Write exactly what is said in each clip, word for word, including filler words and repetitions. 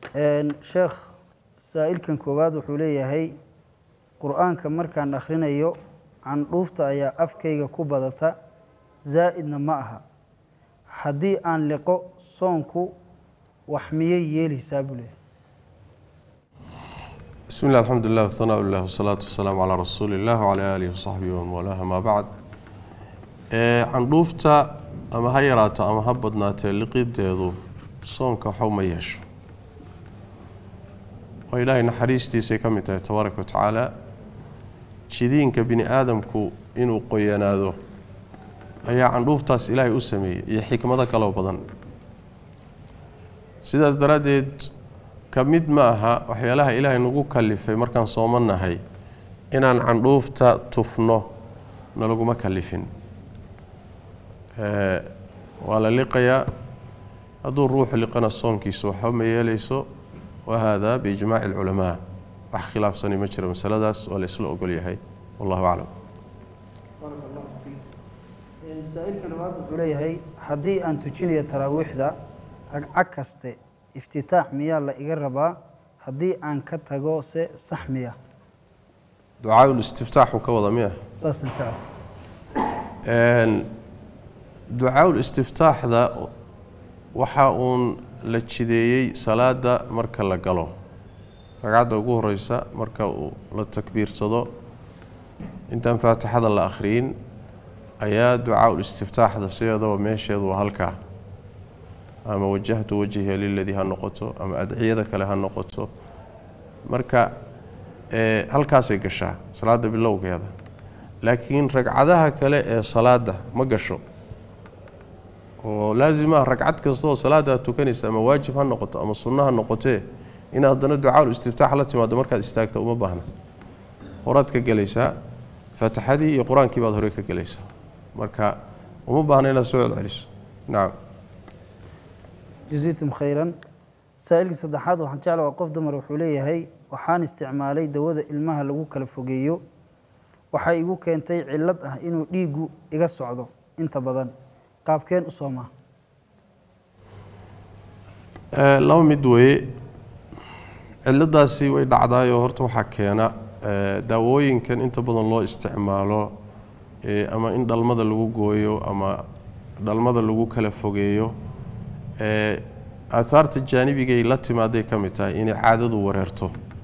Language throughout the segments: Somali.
sheekh saa'ilkan koowaad wuxuu leeyahay qur'aanka markaan akhrinayo candhuufta ayaa afkayga ku badata zaa'idna ma aha haddii aan liqo soonku wax miyay yeelaysaa buu leeyahay بسم الله الحمد لله والثناء لله والصلاة والسلام على رسول الله وعلى آله وصحبه ومن والاه ما بعد candhuufta ama ha yaraato ama ha badnaatee liqideedu soonka waxba ma yeesho oo ilaahay naxariistiisay ka mid tahay tabaaraka watacaala jidiinka bini aadamku inuu qoyanaado ayaa candhuuftaas ilaahay u sameeyey iyo xikmado kaloo badan sidaas daraaddeed ka mid ma aha waxyaalaha ilaahay nagu kalifay markaan soomanahay inaan candhuufta tufno nalaguma kalifin waa la liqayaa hadduu ruuxu liqana soonkiisa waxba ma yeelayso وهذا بإجماع العلماء بخلاف سني مجرى مسألة والإسلام أقول يهي والله أعلم. بارك الله فيك. السائل كان واضح عليه حدي أن تجيني التراويح ذا عكست افتتاح مياه لا يقربا حدي أن كتجوس صحمية. دعاء الاستفتاح وكوضع مياه. صاص إن شاء الله. دعاء الاستفتاح ذا وحاون la jideeyay salaada marka la galo ragcada ugu horeysa marka uu la takbiirsado intaan faatixada la akhriin ayaa ducaa ul istiftaaxda sidoo meesheedu halka ama wajhatu wajhiya lilladhi ha noqoto ama adciyada kale ha noqoto marka ee halkaas ay gashaa salaada bilowgeeda laakiin ragcadaha kale ee salaada ma gasho ولازم ركعت كسر صلاة تكنيس أما واجب هالنقطة أما السنة هالنقطة إن هذا الدعاء الاستفتاح التي ما دمرك استاجت وما بهنا وراتك جليسة فتحدي القرآن كي بظهرك جليسة مركا وما بهنا إلى سؤال عريس نعم جزيتم خيرا سائل صدحات وحنجعل وقف دمر وحوليه هي وحان استعمالي دوذ المها لغو كالفوقيو وحايقو كانتي علتها إنو ديقو إغسو عضو انت بدن qaabkeen u soomaa ee laba mid way ciladaasi way dhacdaay oo horta waxa keena daawooyinkan inta badan loo isticmaalo ee ama in dhalmada lagu gooyo ama dhalmada lagu kala fogeeyo ee aatharta jaanibiga ay la timaaday kamid tahay in caadadu wareerto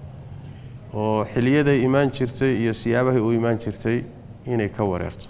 oo xiliyada iimaan jirtay iyo siyaabaha uu iimaan jirtay inay ka wareerto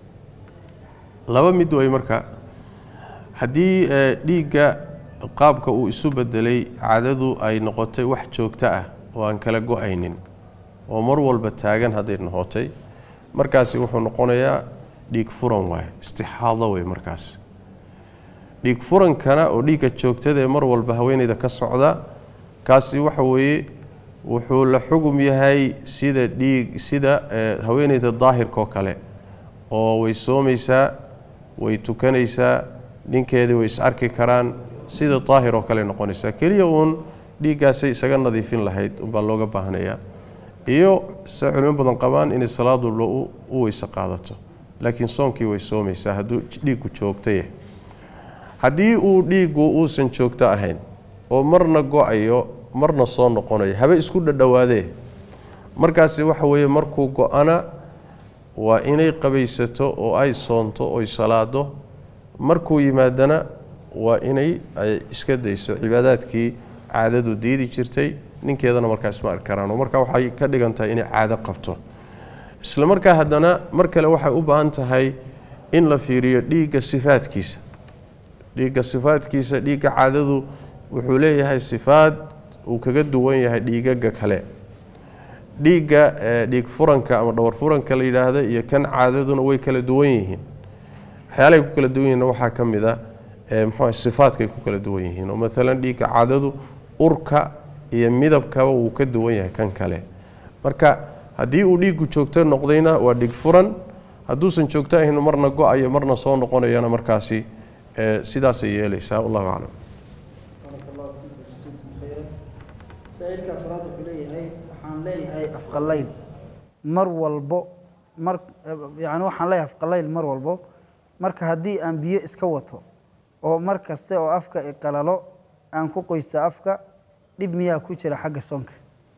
laba mid way marka hadii dhiiga qaabka uu isu bedelay caadadu ay noqotay wax joogto ah oo aan kala go'aynin oo mar walba taagan haday noqotay markaas wuxuu noqonayaa dhiig furan waay istixaado way markaas dhiig furan kana oo dhiiga joogtada mar walba haweeneyda ka socda kaasi waxa weeye wuxuu la xugum yahay sida dhiig sida haweeneyda daahirka kale oo way soomaysaa way tukanaysaa ninkeedii way is arki karaan sida daahir oo kale noqonaysa kaliya uun dhiigaasay isaga nadiifin lahayd un baa looga baahnayaa iyo saacilmo badan qabaan in salaadu loo u weysa qaadato laakiin soonkii way soomaysaa hadduu dhiigu joogtay haddii uu dhiigu uusan joogto ahayn oo marna go'ayo marna soo noqonayo habe isku dhadhawaadee markaasi waxa weeye markuu go'ana waa inay qabaysato oo ay soonto oo ay salaado markuu yimaadana waa inay ay iska dayso cibaadaadkii caadadu diidi jirtay ninkeedana markaas ma arkaraan marka waxay ka dhigantahay inay caado qabto isla markaa haddana mar kale waxay u baahan tahay in la fiiriyo dhiiga sifaadkiisa dhiiga sifaadkiisa dhiiga caadadu wuxuu leeyahay sifaad uu kaga duwan yahay dhiigaga kale dhiiga dhiig furanka ama dhawr furanka la yiraahdo iyo kan caadaduna way kala duwan yihiin waxyaalaha ku kala duwan yihiin waxa kamid ah ee muxuu sifaadka ku kala duwan yihiin oo mesela dhiiga caadadu urka iyo midabka uu ka duwan yahay kan kale marka hadii uu dhiigu joogto noqdayna waa dhiig furan haduusan joogto ahayn marna go'ayo marna soo noqonayana markaasi ee sidaas ay yeelaysaa wallahu a'lam سائلك أفراد كليه وحان ليه أفقلين مر والبو مر يعني وحان ليه أفقلين مر والبو مرك هدي أنبياء إسكوته أو مركزته أو أفكا إقلالو أنكو قيست أفكا dhib miyaa ku jira xagga soonka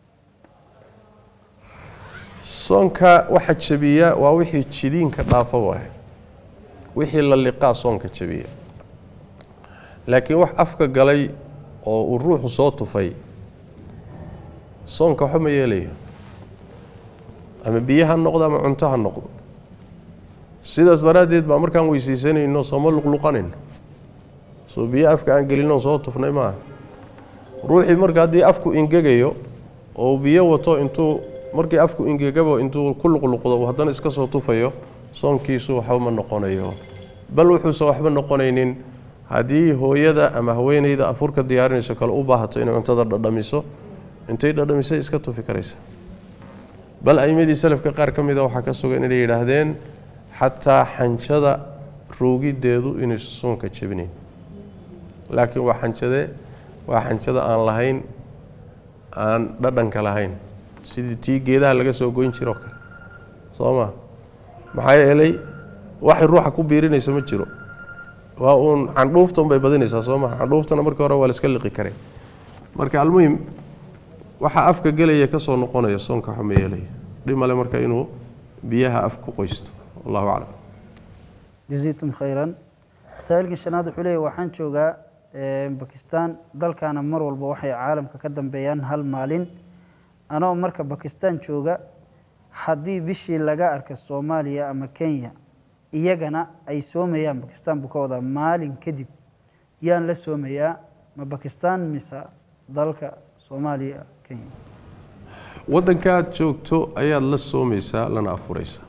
soonka waxa jabiya waa wixii jidiinka dhaafa waaye wixii la liqaa soonka jabiya laakiin wax afka galay oo uu ruuxu soo tufay soonka waxa ma yeelayo ama biyaha noqdo ama cunto ha noqdo sidaas daraadeed baa markaan weysiisanayno sooma luqluqanayno soo biyo afka aan gelino soo tufnay maaha ruuxii marka haddii afku ingegayo oo biyo wato intuu markii afku ingegabo intuu ku luqluqdo haddana iska soo tufayo soonkiisu waxba ma noqonayo bal wuxuusan waxba noqonaynin haddii hooyada ama haweeneyda afurka diyaarinayso kale u baahato inay cuntada dhadhamiso intay dhadhamisay iska tufi karaysa bal aymadii salafka qaar ka mida waxaa ka sugan inay yidhaahdeen xataa xanjada roogideedu inaysu soonka jebinayn laakiin waa xanjade waa xanjada aan lahayn aan dhadhanka lahayn sidii tii geedaha laga soo goyn jiro kale soo ma maxaa yeelay waxay ruuxa ku biirinaysa ma jiro waa uun candhuuftan bay badinaysaa soo ma candhuuftana markii hore waa la iska liqi karay marka almuhim waxa afka gelaya ka soo noqonaya soonka waxa ma yeelaya dhimale marka inuu biyaha af ku qoysto wallahu aclam jaziitum khayran saailkii shanaad wuxuu leeyahy waxaan joogaa bakistan dalkaana mar walba waxay caalamka ka dambeeyaan hal maalin anoo marka bakistan jooga haddii bishii laga arka soomaaliya ama kenya iyagana ay soomayaan bakistan buu ka wadaa maalin kadib yaan la soomayaa ma bakistan mise dalka soomaaliya kenya waddankaad joogto ayaad la soomaysaa lana afuraysaa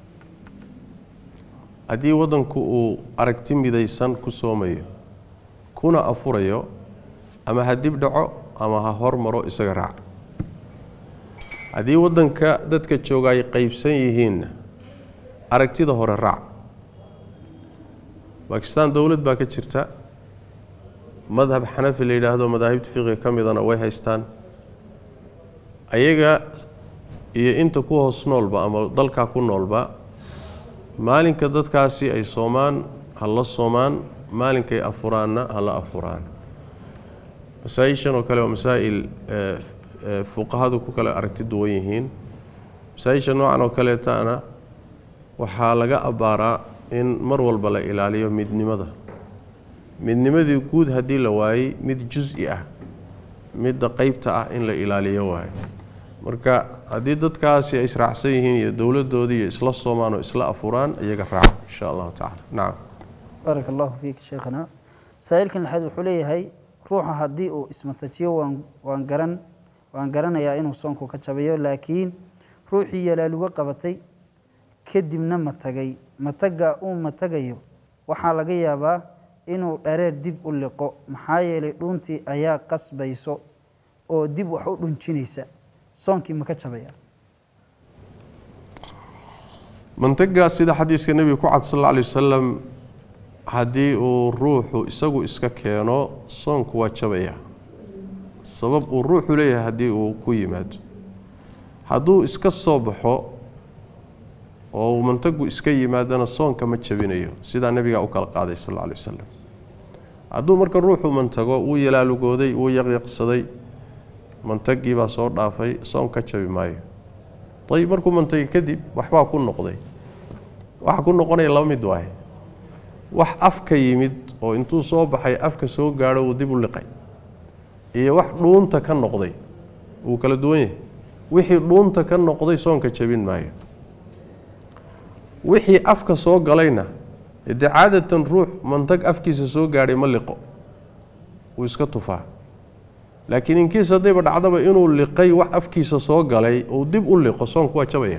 haddii waddanku uu aragti midaysan ku soomayo kuna afurayo ama ha dib dhaco ama ha hormaro isaga raac haddii waddanka dadka jooga ay qaybsan yihiinna aragtida hore raac bakistan dowlad baa ka jirta madhab xanafi la yidhaahdo madaahibta fiqiga ka midana way haystaan ayaga iyo inta ku hoos noolba ama dalkaa ku noolba maalinka dadkaasi ay soomaan ha la soomaan maalinkay afuraanna ha la afuraan masaa-ishan oo kale waa masaa'il fuqahadu ku kale aragti duwan yihiin masaa-isha noocan oo kaleetaana waxaa laga abbaaraa in mar walba la ilaaliyo midnimada midnimadii guud haddii la waayey mid jus-i ah midda qeybta ah in la ilaaliyo waayo marka haddii dadkaasi ay israacsan yihiin iyo dowladdoodii iyo isla soomaan oo isla afuraan iyaga raaca insha allahu tacala nacam baaraka allahu fiik sheekhana saa-iilkan lixaad wuxuu leeyahay ruuxa haddii uu ismatajiyo waan waan garan waan garanayaa inuu soonku ka jabayo laakiin ruuxii yalaaluga qabatay kadibna matagay mataga uu matagayo waxaa laga yaabaa inuu dhareer dib u liqo maxaa yeelay dhuuntii ayaa qasbayso oo dib wax u dhunjinaysa soonkii ma ka jabaya mantaga sida xadiiska nebiga ku cad sal alla alay wasalam haddii uu ruuxu isagu iska keeno soonku waa jabaya sabab uu ruuxu leeyahay haddii uu ku yimaado hadduu iska soo baxo oo uu mantagu iska yimaadana soonka ma jabinayo sidaa nebigaa u kala qaaday sal alla alay wasalam hadduu marka ruuxu mantago wuu yalaalugooday wuu yaqyaqsaday mantagii baa soo dhaafay soon ka jabi maayo ayib markuu mantagay kadib waxbaa ku noqday waxa ku noqonaya laba mid waaye wax afka yimid oo intuu soo baxay afka soo gaadho uu dib u liqay iyo wax dhuunta ka noqday wuu kala duwan yahay wixii dhuunta ka noqday soonka jabin maayo wixii afka soo galayna dee caadatan ruux mantag afkiisa soo gaadhay ma liqo wuu iska tufaa laakiin inkiis haddayba dhacdaba inuu liqay wax afkiisa soo galay uu dib u liqo soonku waa jabaya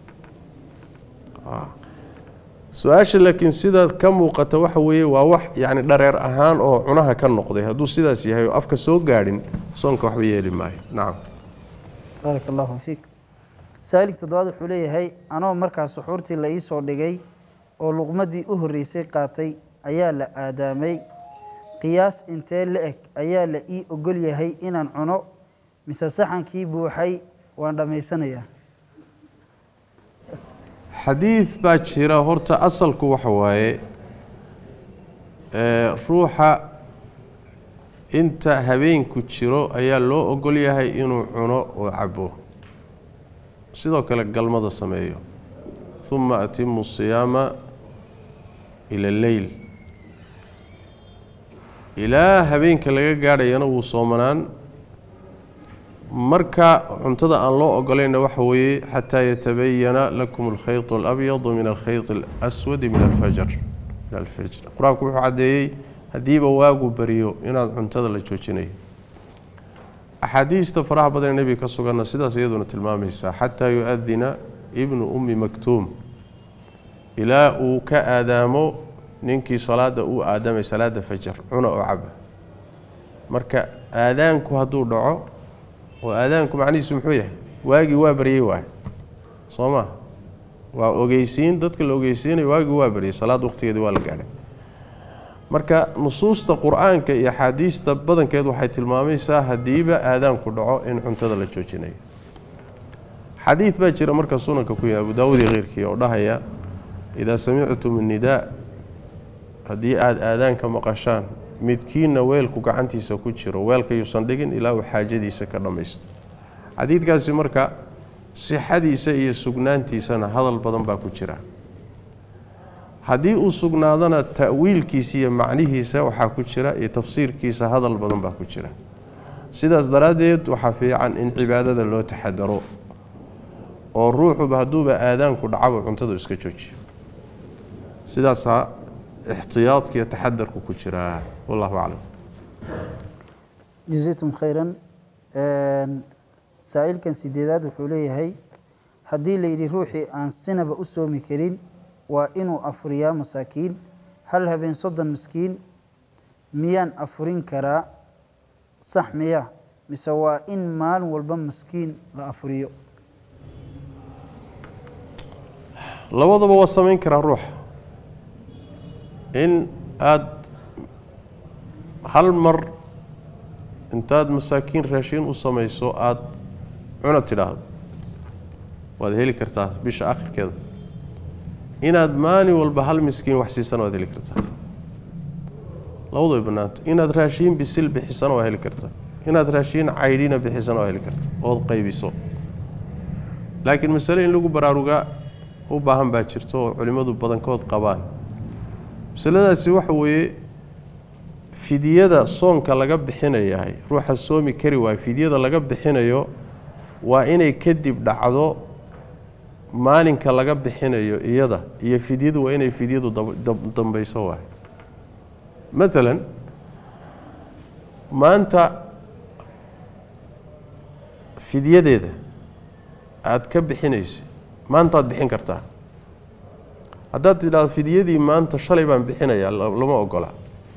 su-aasha laakiin sida ka muuqata waxa weeye waa wax yacni dhareer ahaan oo cunaha ka noqday hadduu sidaas yahay oo afka soo gaadhin soonka waxba yeeli maayo nacam baaraka allahu fiik saa-iilka toddobaad wuxuu leeyahay anoo markaas suxuurtii la ii soo dhigay oo luqmadii u horreysay qaatay ayaa la aadaamay qiyaas intee la eg ayaa la ii ogol yahay inaan cuno mise saxankii buuxay waan dhammaysanayaa xadiid baa jira horta asalku waxa waaye ruuxa inta habeenku jiro ayaa loo ogol yahay inuu cuno oo cabo sidoo kale galmada sameeyo thumma atimmu siyaama ila al-layl ilaa habeenka laga gaadhayana wuu soomanaan marka cuntada aan loo ogolayna waxa weeye xataa yatabayana lakum al-khayt al-abyad min al-khayt al-aswad min al-fajr min al-fajr quraanku wuxuu cadeeyay hadiiba waagu bariyo inaad cuntada la joojinayo axaadiista faraha badan nabi ka sugan sidaas iyaduna tilmaamaysa xataa yu'adina ibnu ummi maktum ila uu ka aadaamo ninkii salaada uu aadamay salaada fajr cuna oo caba marka aadaanku haduu dhaco oo aadaanku macnihiisu muxuu yahay waagi waa bariyay waa sooma waa ogeysiin dadka la ogeysiinay waagi waa bariyay salaad waqtigeedii waa la gaaray marka nusuusta quraanka iyo xadiista badankeed waxay tilmaamaysaa hadiiba aadaanku dhaco in cuntada la joojinayo xadiis baa jira marka sunanka ku yahay Abu Daawud iyo qeyrkii oo dhahaya ida sami'tum an-nidaa hadii aad aadaanka maqashaan midkiina weelku gacantiisa ku jiro weelka yuusan dhigin ilaa uu xaajadiisa ka dhamaysto xadiidkaasi marka sixadiisa iyo sugnaantiisana hadal badan baa ku jira hadii uu sugnaadana ta'wiilkiisa iyo macnihiisa waxa ku jira iyo tafsiirkiisa hadal badan baa ku jira sidaas daraadeed waxa fiican in cibaadada loo taxadaro oo ruuxu haduuba aadaanku dhaco cuntada iska joojiyo sidaas احتياط كي يتحدر كوكجرا والله أعلم جزيتم خيرا سائل كان سيديدات وحوليه هي هدي لي روحي عن سنة بأسومي كريم وإنو أفريا مساكين هل هبين صدا مسكين ميان أفرين كرا صح مياه مسوا إن مال والبن مسكين لأفريو لوضع بوصمين كرا روح إن آد هل مر انتاد مساكين راشين وصميسو آد عنا تلاهد وهذا هيلي كرتاه بيش آخر كذا إن آد ماني والبهال مسكين وحسيسان وهذا هيلي كرتاه لوضع بنات إن آد راشين بسل بحسان وهذا هيلي كرتاه إن آد راشين عايرين بحسان وهذا هيلي كرتاه وهذا قيبي صوت لكن مسألة إن لقوا براروغا وباهم باكرتو علماء بدن كود قبان مسألة waxa weeye fidiyada soonka laga bixinayo ruuxa soomi kari waa fidiyada laga bixinayo waa inay kadib dhacdo maalinka laga bixinayo iyada iyo fidiyadu waa inay fidiyadu dambayso waa مثلا maanta fidiyadeeda aad ka bixinayso maanta aad bixin kartaa haddaad tidhaahdo fidiyadii maanta shalay baan bixinayaa lama ogola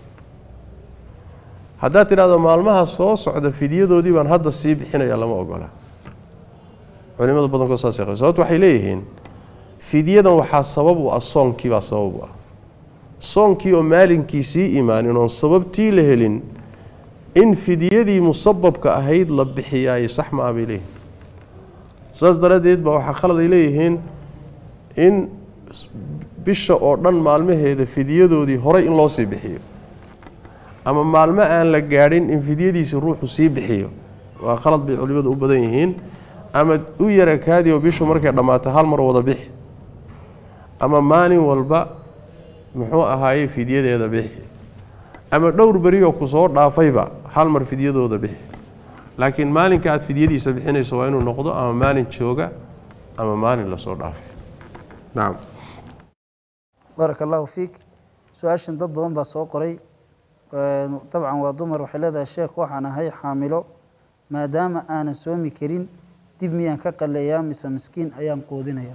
haddaad tidhaahdo maalmaha soo socda fidiyadoodii baan hadda sii bixinayaa lama ogola culimada badankood saas ay sababtu waxay leeyihiin fidiyadan waxaa sabab u ah soonkii baa sabab u ah soonkii oo maalinkiisii imaanin oon sababtii la helin in fidiyadii musababka ahayd la bixiyaay sax ma ah bay leeyihiin saas daradeed baa waxaa khalad ay leeyihiin in bisha oo dhan maalmaheeda fidiyadoodii horay in loo sii bixiyo ama maalmo aan la gaadhin in fidiyadiisa ruuxu sii bixiyo waa khalad bay culimadu u badan yihiin ama u yara kaadi oo bishu markay dhamaato hal mar wada bixi ama maalin walba muxuu ahaayay fidiyadeeda bixi ama dhowr bari oo ku soo dhaafayba hal mar fidiyadooda bixi laakiin maalinka aad fidiyadiisa bixinayso waa inuu noqdo ama maalin jooga ama maalin la soo dhaafay naam بارك الله فيك سؤال ضد بدن با سو قري طبعا waa dumar waxay leedahay sheekh waxaan ahay xaamilo maadaama aan soomi karin dib miyaan ka qaleeyaa mise miskiin ayaan qoodinaya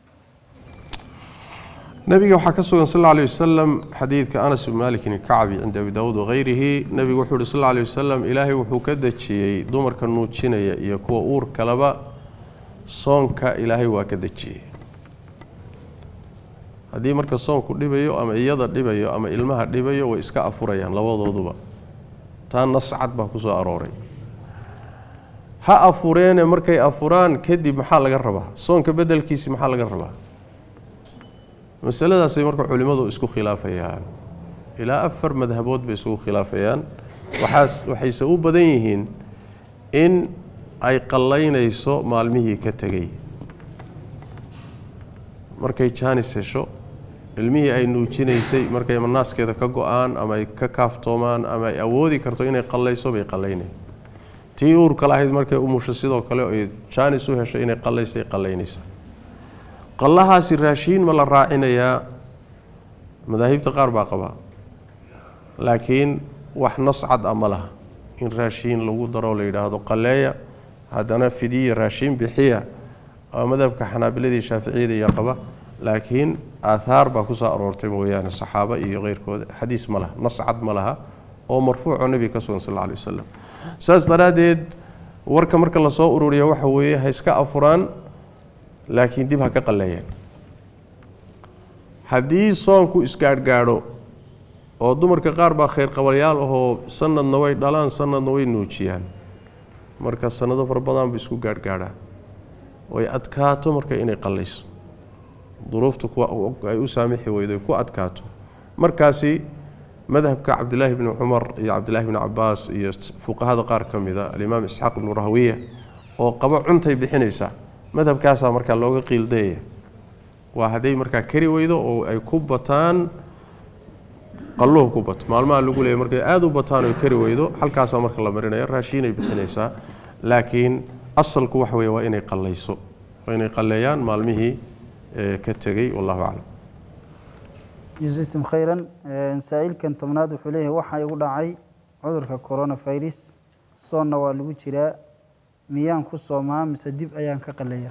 nabiga waxa ka sugan sallallahu alayhi wasallam xadiidka Anas ibn Malik ibn Ka'b inda Abu Daawud ghayrihi nabiga wuxuu sallallahu alayhi wasallam ilaahay wuxuu ka dajiyay dumarka nuujinaya iyo kuwa uur kalaba soonka ilaahay waa ka dajiyay haddii marka soonku dhibayo ama iyada dhibayo ama ilmaha dhibayo way iska afurayaan labadooduba taan nascad baa ku soo arooray ha afureen markay afuraan kadib maxaa laga rabaa soonka bedelkiisa maxaa laga rabaa masaladaas ay marka culimadu isku khilaafayaan ilaa afar madhabood bay isku khilaafayaan waxaas waxayse u badan yihiin in ay qallaynayso maalmihii ka tegay markay jaanis hesho ilmihii ay nuujinaysay markay manaaskeeda ka go'aan ama ay ka kaaftoomaan ama ay awoodi karto inay qallayso bay qallaynay tii uurka lahayd markay umusho sidoo kale ay jaanis u hesho inay qallaysay qallaynaysa qallahaasi raashiin ma la raacinayaa madaahibta qaar baa qabaa laakiin wax nas cad ah ma laha in raashiin lagu daro la yidhaahdo qalleeya haddana fidiya raashiin bixiya oo madhabka xanaabiladii shaaficiyada iyo qaba laakiin aathaar baa ku soo aroortay mooyaane saxaabo iyo keyrkooda xadiis ma laha nas cad ma laha oo marfuuc oo nabiga ka sugan sal alla alayhi wasallam saas daraadeed warka marka la soo ururiyo waxa weeye ha iska afuraan laakiin dib ha ka qalleeyaan haddii soonku isgaadhgaadho oo dumarka qaar baa khayr qabalyaal ahoo sanadna way dhalaan sanadna way nuujiyaan marka sanado fara badan ba isku gaadhgaadhaan way adkaato marka inay qallayso duruuftu ay u saamixi weydo ku adkaato markaasi madhabka cabdillaahi bni cumar iyo cabdillaahi bni cabbaas iyo fuqahada qaar ka mida alimaam isxaaq ibnu rahwiya oo qabo cuntay bixinaysaa madhabkaasaa markaa looga qiildayaya waa hadday markaa kari weydo oo ay ku bataan qalluhu ku bato maalmaha lagu leeyahy markay aada u bataan oo kari weydo halkaasaa marka la marinaya raashiinay bixinaysaa laakiin asalku waxa weeye waa inay qallayso waa inay qalleeyaan maalmihii ka tegey wallahu aclam jazakum khayran saa'ilkan tobnaad wuxuu leeyahay waxaa igu dhacay cudurka coronavirus soonna waa lagu jiraa miyaan ku soomaa mise dib ayaan ka qalleeyaa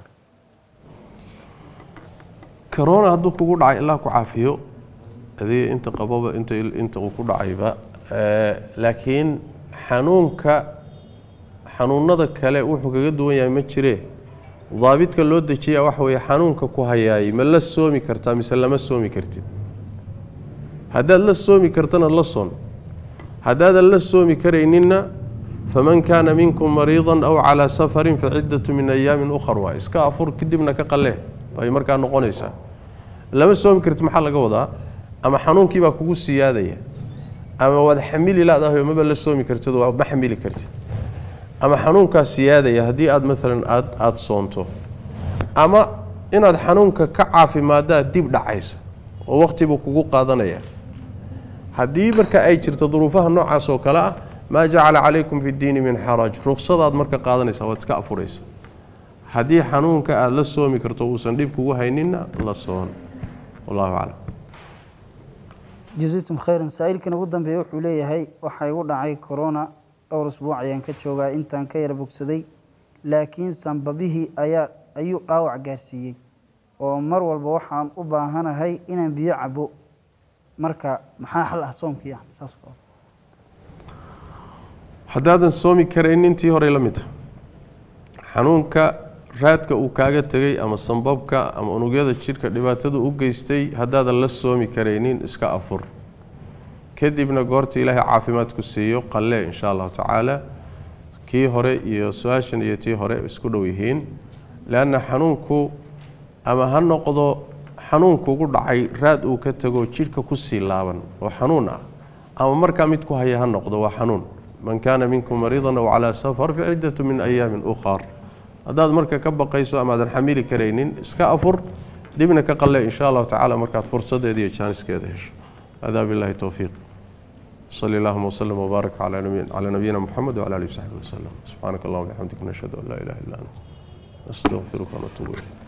corona hadduu kugu dhacay ilaa ku caafiyo adiga inta qababa inta inta uu ku dhacayba laakiin xanuunka xanuunada kale wuxuu kaga duwan yahay ma jiree daabidka loo dejiyaa waxa weeye xanuunka ku hayaayay ma la soomi kartaa mise lama soomi kartid haddaad la soomi kartana la soon haddaadan la soomi karayninna faman kaana minkum mariidan aw calaa safarin faciddatu min ayaamin ukhar waa iska afur kadibna ka qallee ay markaa noqonaysaa lama soomi kartid maxaa laga wadaa ama xanuunkii baa kugu siyaadaya ama waad xamili laadahay maba la soomi kartid oo ma xamili kartid ama xanuunkaas siyaadaya haddii aad maalan aad aada soonto ama inaad xanuunka ka caafimaaddaa dib dhacaysa oo waqti buu kugu qaadanaya haddii marka ay jirto duruufaha noocaas oo kale ah maa jacala calaykum fi ddiini min xaraj ruksadaad marka qaadanaysa waad iska afuraysa haddii xanuunka aada la soomi karto uusan dhib kugu hayninna la soon wallahu aclam jazakum khayran saa'ilkan ugu dambeeya wuxuu leeyahay waxaa igu dhacay corona dhowr usbuuc ayaan ka joogaa intaan ka yara bogsaday laakiin sanbabihii ayaa ayuu dhaawac gaarsiiyey oo mar walba waxaan u baahanahay inaan biyo cabo marka maxaa xal ah soomkii ah saas oo haddaadan soomi karayn intii hore la mid ah xanuunka raadka uu kaaga tegay ama sanbabka ama unugyada jidhka dhibaatada u geystay haddaadan la soomi karaynin iska afur kadibna goorta ilaahay caafimaadku siiyo qallee insha allahu tacaala kii hore iyo su-aashan iyo tii hore isku dhow yihiin leanna xanuunku ama ha noqdo xanuunkuugu dhacay raad uu ka tago jidhka kusii laaban oo xanuun ah ama markaa mid ku haya ha noqdo waa xanuun man kaana minkum mariidan aw calaa safar faciddatu min ayaamin ukhar haddaad marka ka baqayso ama aadan xamili karaynin iska afur dibna ka qallee insha allahu tacaala markaad fursadeeda iyo jaaniskeeda hesho هذا بالله التوفيق صلى الله وسلم وبارك على نبينا على نبينا محمد وعلى اله وصحبه وسلم سبحانك اللهم وبحمدك نشهد ان لا اله الا انت نستغفرك ونتوب اليك